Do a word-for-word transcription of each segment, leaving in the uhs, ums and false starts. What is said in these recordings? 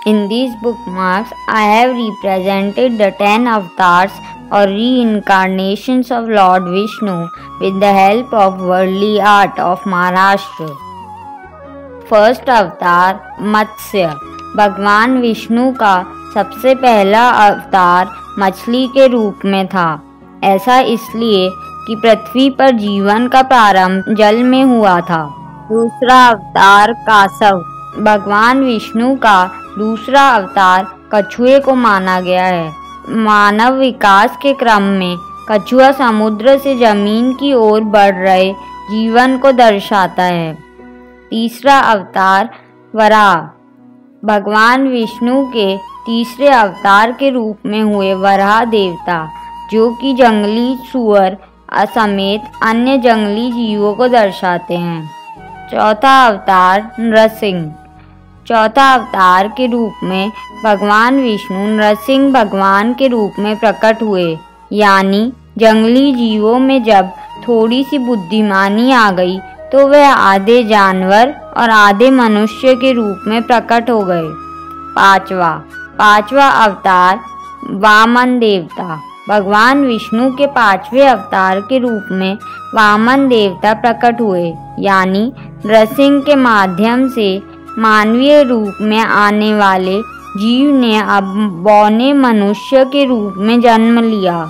In these bookmarks, I have represented the ten avatars or reincarnations of Lord Vishnu with the help of worldly art of Maharashtra. First avatar Matsya. भगवान विष्णु का सबसे पहला अवतार मछली के रूप में था। ऐसा इसलिए कि पृथ्वी पर जीवन का प्रारंभ जल में हुआ था। दूसरा अवतार कासव। भगवान विष्णु का दूसरा अवतार कछुए को माना गया है। मानव विकास के क्रम में कछुआ समुद्र से जमीन की ओर बढ़ रहे जीवन को दर्शाता है। तीसरा अवतार वराह। भगवान विष्णु के तीसरे अवतार के रूप में हुए वराह देवता, जो कि जंगली सूअर समेत अन्य जंगली जीवों को दर्शाते हैं। चौथा अवतार नृसिंह। चौथा अवतार के रूप में भगवान विष्णु नृसिंह भगवान के रूप में प्रकट हुए, यानी जंगली जीवों में जब थोड़ी सी बुद्धिमानी आ गई तो वह आधे जानवर और आधे मनुष्य के रूप में प्रकट हो गए। पांचवा पांचवा अवतार वामन देवता। भगवान विष्णु के पांचवें अवतार के रूप में वामन देवता प्रकट हुए, यानी नृसिंह के माध्यम से मानवीय रूप में आने वाले जीव ने अब बौने मनुष्य के रूप में जन्म लिया।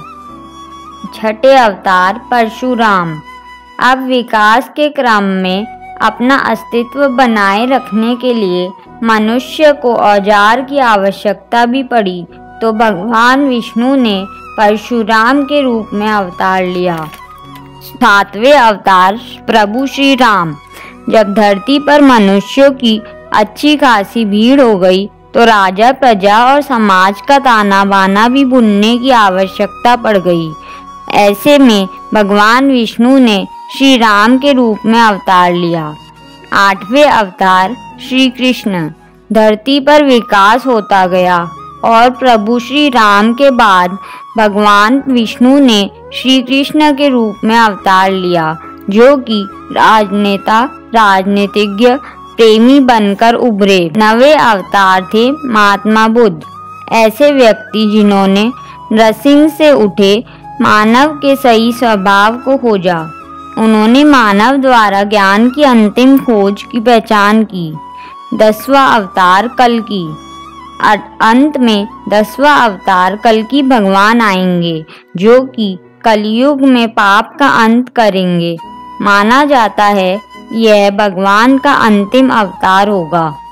छठे अवतार परशुराम। अब विकास के क्रम में अपना अस्तित्व बनाए रखने के लिए मनुष्य को औजार की आवश्यकता भी पड़ी, तो भगवान विष्णु ने परशुराम के रूप में अवतार लिया। सातवें अवतार प्रभु श्री राम। जब धरती पर मनुष्यों की अच्छी खासी भीड़ हो गई तो राजा, प्रजा और समाज का ताना बाना भी भूलने की आवश्यकता पड़ गई। ऐसे में भगवान विष्णु ने श्री राम के रूप में अवतार लिया। आठवें अवतार श्री कृष्ण। धरती पर विकास होता गया और प्रभु श्री राम के बाद भगवान विष्णु ने श्री कृष्ण के रूप में अवतार लिया, जो कि राजनेता, राजनीतिज्ञ, प्रेमी बनकर उभरे। नवे अवतार थे महात्मा बुद्ध। ऐसे व्यक्ति जिन्होंने नृसिंह से उठे मानव के सही स्वभाव को खोजा। उन्होंने मानव द्वारा ज्ञान की अंतिम खोज की पहचान की। दसवां अवतार कल्कि। अंत में दसवां अवतार कल्कि भगवान आएंगे, जो कि कलयुग में पाप का अंत करेंगे। माना जाता है यह भगवान का अंतिम अवतार होगा।